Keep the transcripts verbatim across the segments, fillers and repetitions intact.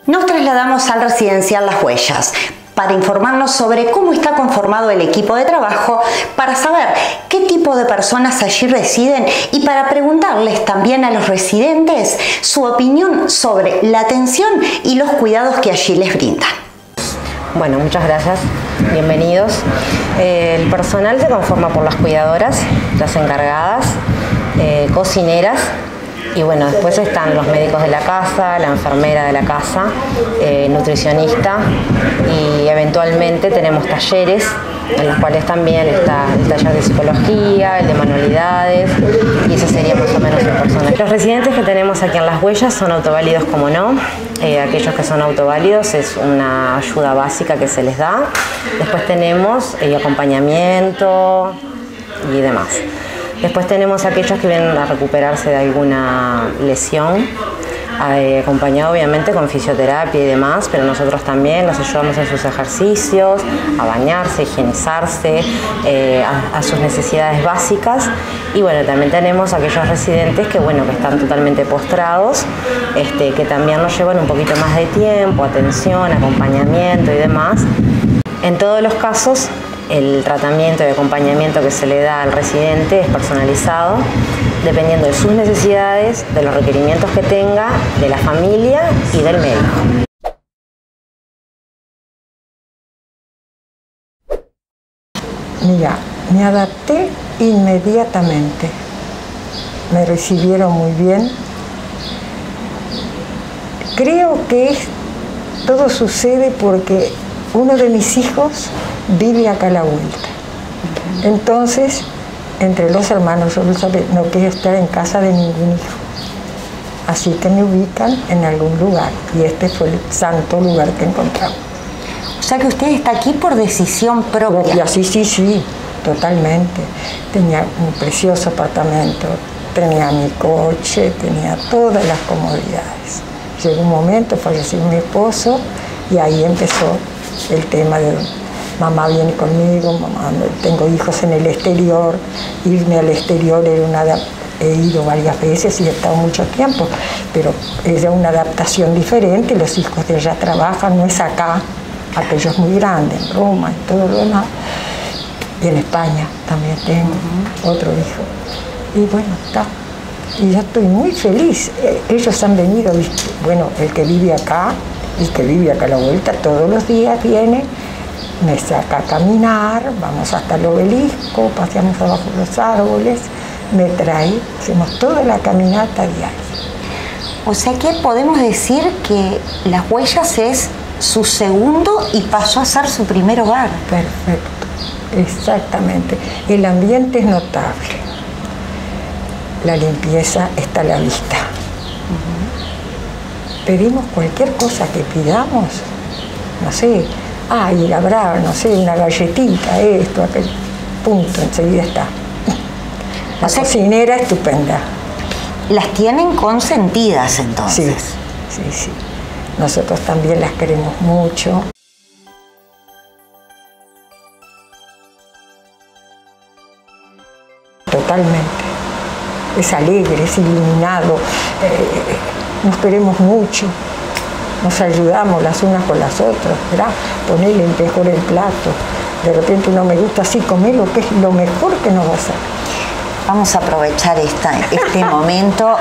Nos trasladamos al residencial Las Huellas para informarnos sobre cómo está conformado el equipo de trabajo, para saber qué tipo de personas allí residen y para preguntarles también a los residentes su opinión sobre la atención y los cuidados que allí les brindan. Bueno, muchas gracias, bienvenidos. Eh, el personal se conforma por las cuidadoras, las encargadas, eh, cocineras, y bueno, después están los médicos de la casa, la enfermera de la casa, eh, nutricionista, y eventualmente tenemos talleres en los cuales también está el taller de psicología, el de manualidades, y ese sería más o menos el personal. Los residentes que tenemos aquí en Las Huellas son autoválidos, como no. Eh, aquellos que son autoválidos es una ayuda básica que se les da. Después tenemos eh, acompañamiento y demás. Después tenemos aquellos que vienen a recuperarse de alguna lesión, eh, acompañado obviamente con fisioterapia y demás, pero nosotros también los ayudamos en sus ejercicios, a bañarse, higienizarse, eh, a, a sus necesidades básicas. Y bueno, también tenemos aquellos residentes que, bueno, que están totalmente postrados, este, que también nos llevan un poquito más de tiempo, atención, acompañamiento y demás. En todos los casos, el tratamiento y acompañamiento que se le da al residente es personalizado, dependiendo de sus necesidades, de los requerimientos que tenga, de la familia y del médico. Mira, me adapté inmediatamente. Me recibieron muy bien. Creo que todo sucede porque uno de mis hijos vive acá a la vuelta. Entonces, entre los hermanos, yo no quiero estar en casa de ningún hijo. Así que me ubican en algún lugar. Y este fue el santo lugar que encontramos. O sea que usted está aquí por decisión propia. Sí, sí, sí, totalmente. Tenía un precioso apartamento, tenía mi coche, tenía todas las comodidades. Llegó un momento, falleció mi esposo, y ahí empezó el tema de mamá viene conmigo, mamá, tengo hijos en el exterior, irme al exterior era una, he ido varias veces y he estado mucho tiempo, pero era una adaptación diferente, los hijos de ella trabajan, no es acá, aquello es muy grande, en Roma y todo lo demás, y en España también tengo uh-huh. otro hijo, y bueno, está, y yo estoy muy feliz, ellos han venido, bueno, el que vive acá, el que vive acá a la vuelta, todos los días viene, me saca a caminar, vamos hasta el obelisco, paseamos abajo los árboles, me trae, hacemos toda la caminata diaria. O sea que podemos decir que Las Huellas es su segundo y pasó a ser su primer hogar. Perfecto, exactamente. El ambiente es notable, la limpieza está a la vista. Uh-huh. Pedimos cualquier cosa que pidamos, no sé, ah, y habrá, no sé, una galletita, esto, aquel, punto, enseguida está. La o sea, cocinera estupenda. Las tienen consentidas entonces. Sí, sí, sí. Nosotros también las queremos mucho. Totalmente. Es alegre, es iluminado, eh, nos queremos mucho. Nos ayudamos las unas con las otras, ¿verdad? Ponerle mejor el plato. De repente uno me gusta así, comer lo que es lo mejor que nos va a hacer. Vamos a aprovechar esta, este momento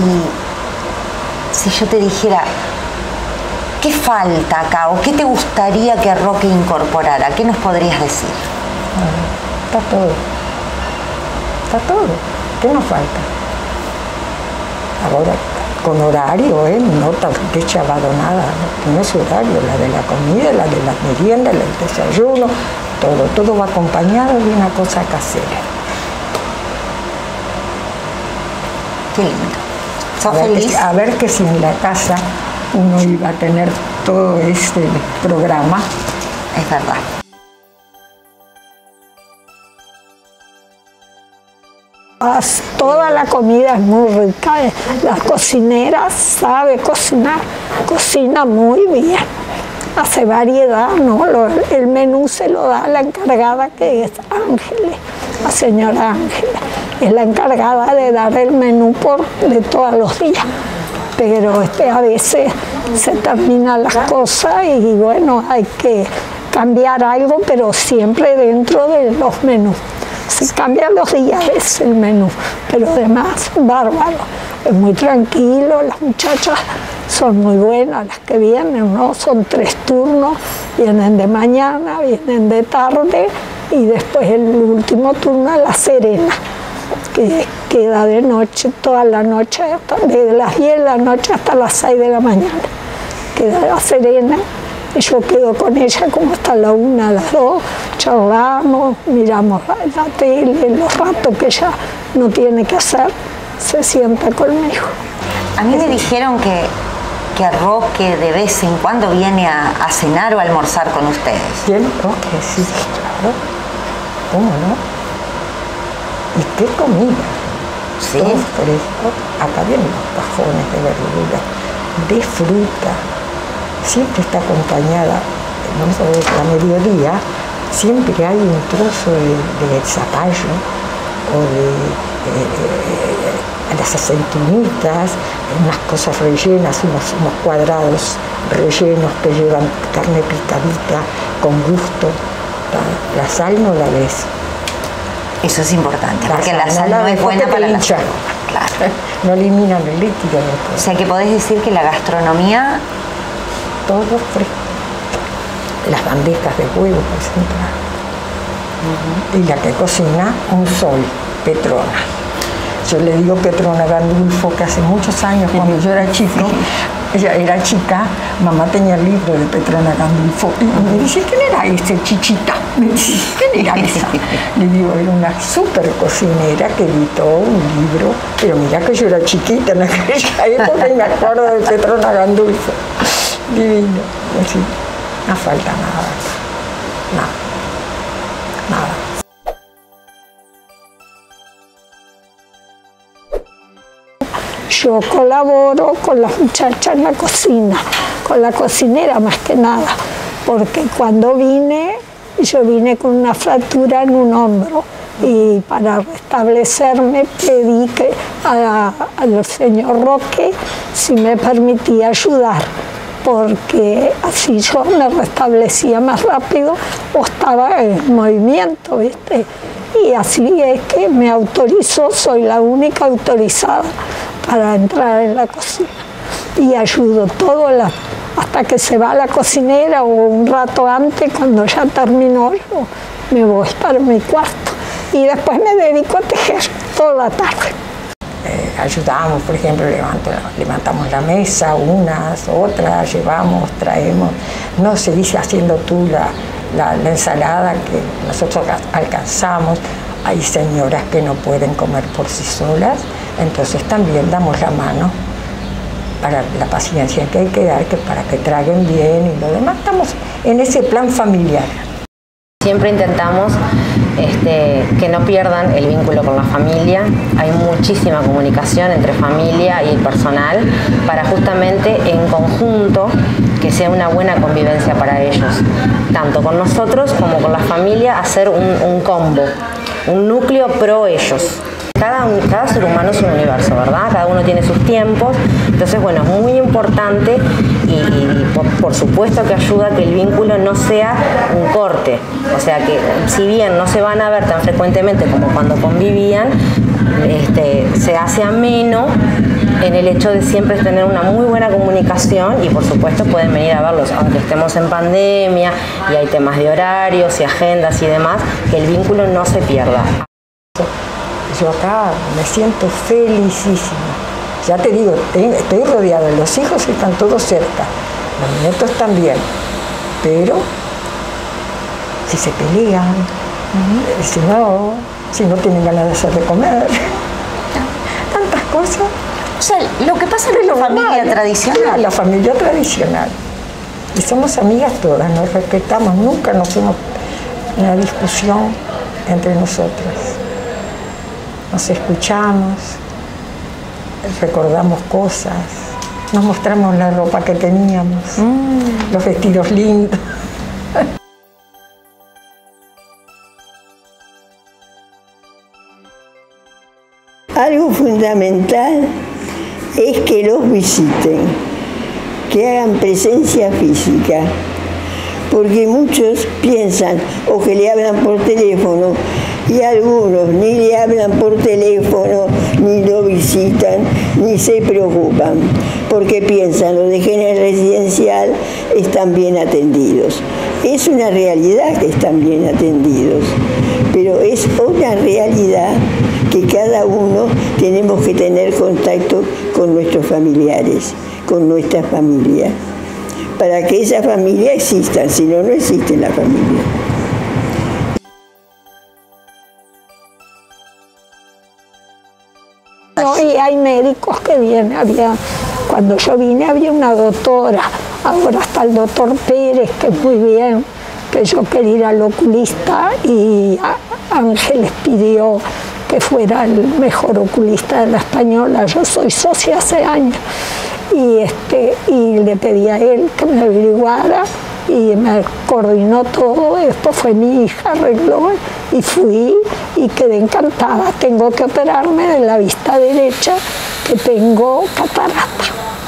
y si yo te dijera, ¿qué falta acá o qué te gustaría que Roque incorporara? ¿Qué nos podrías decir? Bueno, está todo. Está todo. ¿Qué nos falta? Ahora, con horario, ¿eh? No de chavado nada, ¿no? No es horario, la de la comida, la de las meriendas, el desayuno, todo, todo va acompañado de una cosa casera. Qué lindo. ¿Sos a feliz? Ver que, a ver que si en la casa uno iba a tener todo este programa. Es verdad. Toda la comida es muy rica, la cocinera sabe cocinar, cocina muy bien, hace variedad, ¿no? El menú se lo da a la encargada que es Ángeles, la señora Ángeles, es la encargada de dar el menú por, de todos los días, pero este, a veces se terminan las cosas y bueno, hay que cambiar algo, pero siempre dentro de los menús. Se cambian los días el menú, pero además bárbaro, es muy tranquilo, las muchachas son muy buenas las que vienen, ¿no? Son tres turnos, vienen de mañana, vienen de tarde y después el último turno es La Serena, que queda de noche, toda la noche, desde las diez de la noche hasta las seis de la mañana. Queda La Serena y yo quedo con ella como hasta la una, a las dos, charlamos, miramos la tele, los ratos que ella no tiene que hacer, se sienta conmigo. A mí me dijeron que, que Roque de vez en cuando viene a, a cenar o a almorzar con ustedes. ¿Quién? Roque, sí, claro. ¿Cómo no? ¿Y qué comida? Sí. Todo fresco. Acá vienen los cajones de verduras, de fruta. Siempre está acompañada, vamos a ver, a mediodía, siempre hay un trozo de, de zapallo o de eh, las aceitunitas, unas cosas rellenas, unos, unos cuadrados rellenos que llevan carne picadita con gusto. La, la sal no la ves. Eso es importante, la porque sal la sal no, no es buena para la salud. Claro. No eliminan el líquido. No. O sea que podés decir que la gastronomía... Todo fresco. Las bandejas de huevo, por ejemplo. Uh-huh. Y la que cocina, un sol, Petrona. Yo le digo Petrona Gandulfo, que hace muchos años, cuando yo era chico, ella era chica, mamá tenía el libro de Petrona Gandulfo. Y me dice, ¿quién era ese, Chichita? Me dice, ¿quién era esa? Le digo, era una súper cocinera que editó un libro, pero mira que yo era chiquita en aquella época y me acuerdo de Petrona Gandulfo. Divino, así, no falta nada, nada, nada. Yo colaboro con las muchachas en la cocina, con la cocinera más que nada, porque cuando vine, yo vine con una fractura en un hombro y para restablecerme pedí que a, al señor Roque si me permitía ayudar, porque así yo me restablecía más rápido o estaba en movimiento, ¿viste? Y así es que me autorizó, soy la única autorizada para entrar en la cocina. Y ayudo todo la, hasta que se va la cocinera o un rato antes, cuando ya terminó, yo me voy para mi cuarto. Y después me dedico a tejer toda la tarde. Eh, ayudamos, por ejemplo, levanto, levantamos la mesa, unas, otras, llevamos, traemos. No se dice haciendo tú la, la, la ensalada que nosotros alcanzamos. Hay señoras que no pueden comer por sí solas, entonces también damos la mano para la paciencia que hay que dar, que para que traguen bien y lo demás. Estamos en ese plan familiar. Siempre intentamos este, que no pierdan el vínculo con la familia. Hay muchísima comunicación entre familia y personal para justamente en conjunto que sea una buena convivencia para ellos, tanto con nosotros como con la familia, hacer un, un combo, un núcleo pro ellos. Cada, cada ser humano es un universo, ¿verdad? Cada uno tiene sus tiempos, entonces bueno, es muy importante y, y por, por supuesto que ayuda a que el vínculo no sea un corte, o sea que si bien no se van a ver tan frecuentemente como cuando convivían, este, se hace ameno en el hecho de siempre tener una muy buena comunicación y por supuesto pueden venir a verlos, aunque estemos en pandemia y hay temas de horarios y agendas y demás, que el vínculo no se pierda. Yo acá me siento felicísima. Ya te digo, estoy rodeada, los hijos están todos cerca, los nietos también, pero si se pelean, uh-huh. si no, si no tienen ganas de hacer de comer, tantas cosas. O sea, lo que pasa es la familia tradicional. La familia tradicional. Y somos amigas todas, nos respetamos, nunca nos hemos una discusión entre nosotras. Nos escuchamos, recordamos cosas, nos mostramos la ropa que teníamos, mm. los vestidos lindos. Algo fundamental es que los visiten, que hagan presencia física, porque muchos piensan o que le hablan por teléfono y algunos ni le hablan por teléfono, ni lo visitan, ni se preocupan, porque piensan los de género residencial están bien atendidos. Es una realidad que están bien atendidos, pero es una realidad que cada uno tenemos que tener contacto con nuestros familiares, con nuestra familia, para que esa familia exista, si no, no existe la familia. No, y hay médicos que vienen, había, cuando yo vine había una doctora, ahora está el doctor Pérez, que es muy bien, que yo quería ir al oculista y Ángeles pidió que fuera el mejor oculista de la Española. Yo soy socia hace años y, este, y le pedí a él que me averiguara y me coordinó todo. Después fue mi hija, arregló y fui y quedé encantada. Tengo que operarme de la vista derecha, que tengo catarata.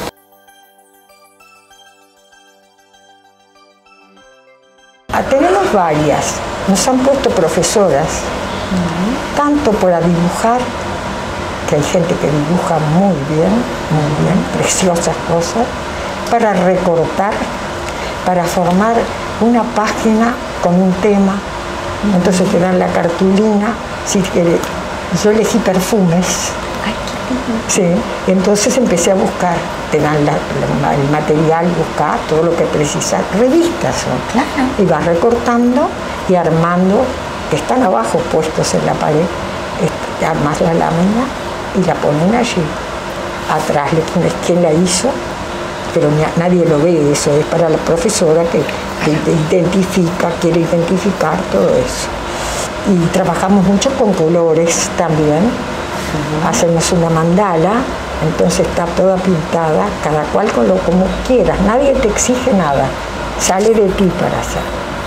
Tenemos varias, nos han puesto profesoras, uh-huh. tanto para dibujar, que hay gente que dibuja muy bien, muy bien, preciosas cosas, para recortar, para formar una página con un tema, uh-huh. entonces te dan la cartulina, si querés. Yo elegí perfumes. Ay, sí, entonces empecé a buscar, te dan la, la, el material, buscar todo lo que precisas, revistas son, claro. Y vas recortando y armando, que están abajo puestos en la pared, armas la lámina y la ponen allí. Atrás le pones quién la hizo, pero nadie lo ve, eso es para la profesora que, que identifica, quiere identificar todo eso. Y trabajamos mucho con colores también. Uh-huh. Hacemos una mandala, entonces está toda pintada, cada cual con lo como quieras, nadie te exige nada, sale de ti para hacer.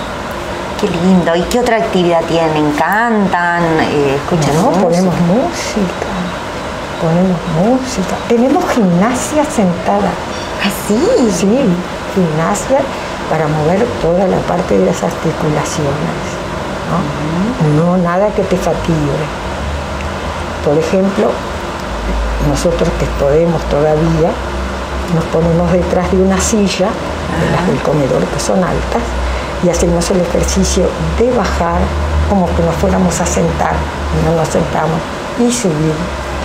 Qué lindo. ¿Y qué otra actividad tienen? ¿Cantan? Eh, ¿Escuchan no, música? Ponemos música, ponemos música, tenemos gimnasia sentada. ¿Ah, sí? Sí, gimnasia para mover toda la parte de las articulaciones, ¿no? Uh-huh. No nada que te fatigue. Por ejemplo, nosotros que podemos todavía, nos ponemos detrás de una silla, de las del comedor que son altas, y hacemos el ejercicio de bajar como que nos fuéramos a sentar, y no nos sentamos, y subir,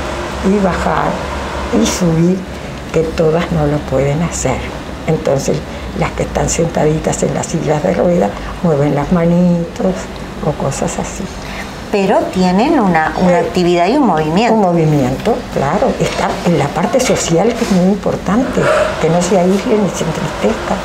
y bajar, y subir, que todas no lo pueden hacer. Entonces, las que están sentaditas en las sillas de ruedas mueven las manitos o cosas así. Pero tienen una, una eh, actividad y un movimiento. Un movimiento, claro. Está en la parte social, que es muy importante, que no se aíslen ni se entristezcan.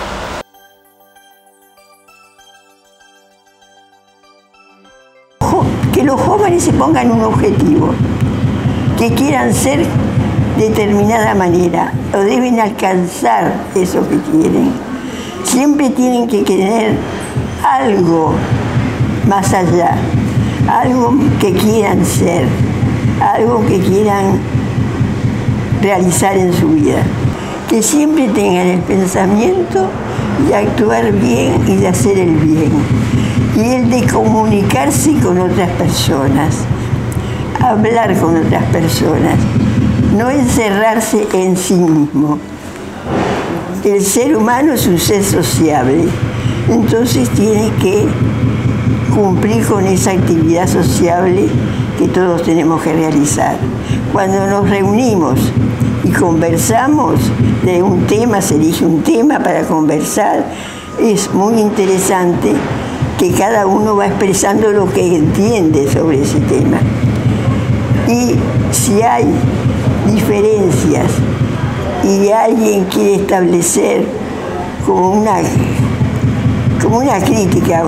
Que los jóvenes se pongan un objetivo, que quieran ser de determinada manera, o deben alcanzar eso que quieren. Siempre tienen que tener algo más allá. Algo que quieran ser, algo que quieran realizar en su vida. Que siempre tengan el pensamiento de actuar bien y de hacer el bien. Y el de comunicarse con otras personas, hablar con otras personas, no encerrarse en sí mismo. El ser humano es un ser sociable, entonces tiene que cumplir con esa actividad sociable que todos tenemos que realizar. Cuando nos reunimos y conversamos de un tema, se elige un tema para conversar, es muy interesante que cada uno va expresando lo que entiende sobre ese tema. Y si hay diferencias y alguien quiere establecer como una, como una crítica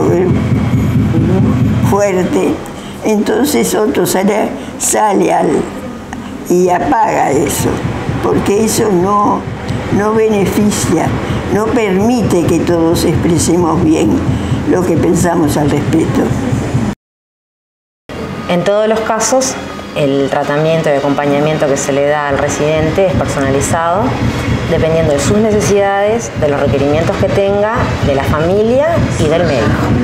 fuerte, entonces otro sale, sale al, y apaga eso, porque eso no, no beneficia, no permite que todos expresemos bien lo que pensamos al respecto. En todos los casos, el tratamiento y acompañamiento que se le da al residente es personalizado dependiendo de sus necesidades, de los requerimientos que tenga, de la familia y del médico.